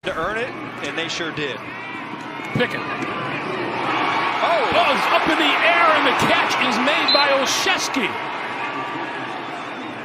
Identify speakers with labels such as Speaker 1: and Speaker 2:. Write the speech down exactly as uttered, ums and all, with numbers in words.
Speaker 1: to earn it, and they sure did.
Speaker 2: Pickett.
Speaker 1: Oh!
Speaker 2: Oh, it's up in the air, and the catch is made by Olszewski.